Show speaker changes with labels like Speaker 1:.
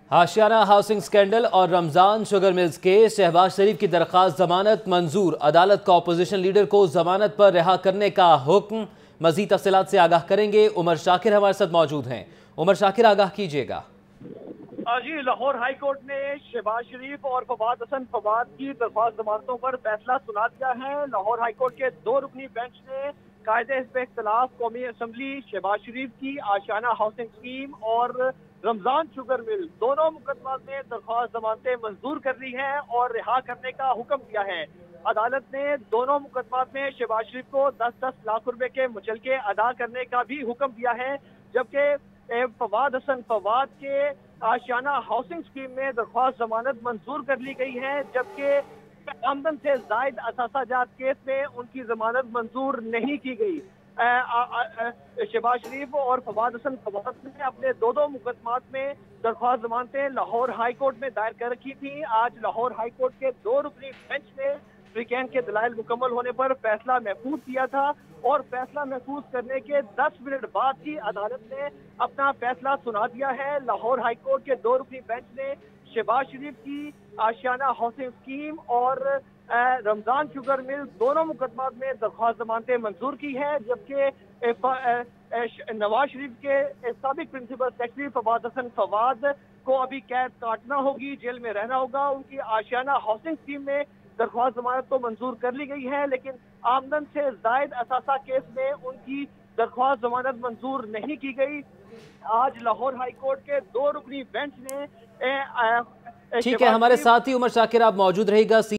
Speaker 1: आशियाना housing scandal और Ramzan sugar mills case, Shahbaz Sharif की दरख्वास्त जमानत मंजूर। अदालत का अपोजिशन लीडर को जमानत पर रिहा करने का हुक्म। मजीद तफसीलात से आगाह करेंगे उमर शाकिर हमारे साथ मौजूद हैं। उमर शाकिर, आगाह कीजिएगा।
Speaker 2: जी, लाहौर हाई कोर्ट ने शहबाज शरीफ और फवाद हसन फवाद की दरख्वास्त जमानतों पर फैसला सुना दिया है। लाहौर हाई कोर्ट के 2 रुकनी बेंच ने कायदे हिस्ब इख्तिलाफ कौमी असम्बली, शहबाज शरीफ की आशियाना हाउसिंग स्कीम और रमजान शुगर मिल दोनों मुकदमात में दरख्वास्त जमानतें मंजूर कर ली हैं और रिहा करने का हुक्म दिया है। अदालत ने दोनों मुकदमात में शहबाज शरीफ को 10-10 लाख रुपए के मुचलके अदा करने का भी हुक्म दिया है, जबकि फवाद हसन फवाद के आशियाना हाउसिंग स्कीम में दरख्वास्त जमानत मंजूर कर ली गई है, जबकि आमदन से जायद असासाजात केस में उनकी जमानत मंजूर नहीं की गई। शहबाज शरीफ और फवाद हसन फवाद ने अपने दो मुकदमात में दरख्वास्त जमानतें लाहौर हाई कोर्ट में दायर कर रखी थी। आज लाहौर हाई कोर्ट के 2 रुकनी बेंच ने फ्रीकैन के दलाइल मुकम्मल होने पर फैसला महफूज किया था और फैसला महफूज करने के 10 मिनट बाद ही अदालत ने अपना फैसला सुना दिया है। लाहौर हाई कोर्ट के 2 रुकनी बेंच ने शहबाज शरीफ की आशियाना हाउसिंग स्कीम और रमजान शुगर मिल दोनों मुकदमात में दरख्वास्त जमानतें मंजूर की है, जबकि नवाज शरीफ के साबिक प्रिंसिपल सेक्रेटरी फवाद हसन फवाद को अभी कैद काटना होगी, जेल में रहना होगा। उनकी आशियाना हाउसिंग स्कीम में दरख्वास्त जमानत तो मंजूर कर ली गई है, लेकिन आमदन से जायद असासा केस में उनकी दरख्वास्त जमानत मंजूर नहीं की गई। आज लाहौर हाई कोर्ट के 2 रुकनी बेंच ने
Speaker 1: ठीक है, हमारे साथ ही उमर शाकिर आप मौजूद रहेगा।